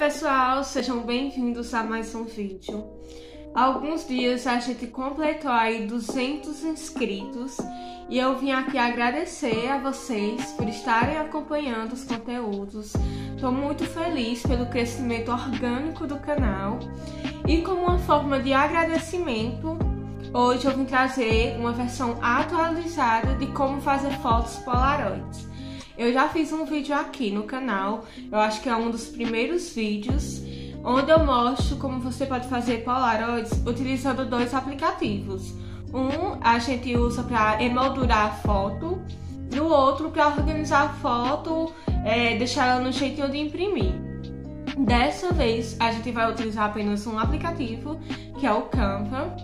pessoal, sejam bem-vindos a mais um vídeo. Há alguns dias a gente completou aí 200 inscritos e eu vim aqui agradecer a vocês por estarem acompanhando os conteúdos. Estou muito feliz pelo crescimento orgânico do canal e como uma forma de agradecimento, hoje eu vim trazer uma versão atualizada de como fazer fotos Polaroids. Eu já fiz um vídeo aqui no canal, eu acho que é um dos primeiros vídeos, onde eu mostro como você pode fazer Polaroids utilizando dois aplicativos. Um a gente usa para emoldurar a foto, e o outro para organizar a foto, deixar ela no jeitinho de imprimir. Dessa vez a gente vai utilizar apenas um aplicativo, que é o Canva.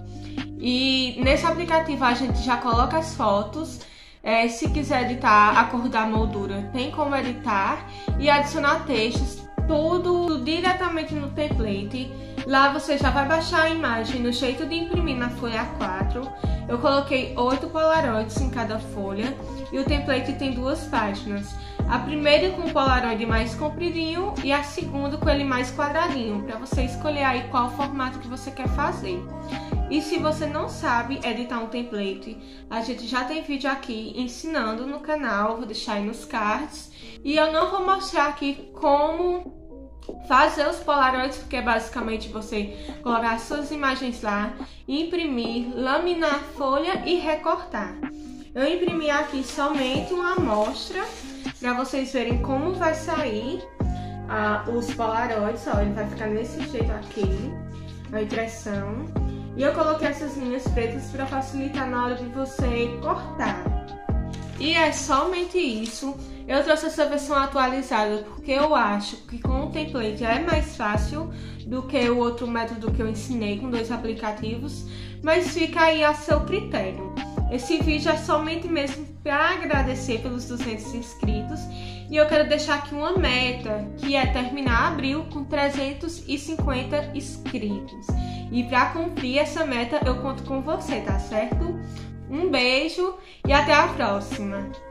E nesse aplicativo a gente já coloca as fotos. Se quiser editar a cor da moldura, tem como editar e adicionar textos, tudo diretamente no template. Lá você já vai baixar a imagem no jeito de imprimir na folha A4. Eu coloquei 8 Polaroids em cada folha e o template tem duas páginas. A primeira com o Polaroid mais compridinho e a segunda com ele mais quadradinho, para você escolher aí qual formato que você quer fazer. E se você não sabe editar um template, a gente já tem vídeo aqui ensinando no canal, vou deixar aí nos cards. E eu não vou mostrar aqui como fazer os Polaroids, porque é basicamente você colocar suas imagens lá, imprimir, laminar a folha e recortar. Eu imprimi aqui somente uma amostra, para vocês verem como vai sair os Polaroids. Ó, ele vai ficar desse jeito aqui, a impressão. E eu coloquei essas linhas pretas para facilitar na hora de você cortar. E é somente isso. Eu trouxe essa versão atualizada porque eu acho que com o template é mais fácil do que o outro método que eu ensinei com dois aplicativos, mas fica aí a seu critério. Esse vídeo é somente mesmo para agradecer pelos 200 inscritos e eu quero deixar aqui uma meta, que é terminar abril com 350 inscritos. E para cumprir essa meta eu conto com você, tá certo? Um beijo e até a próxima!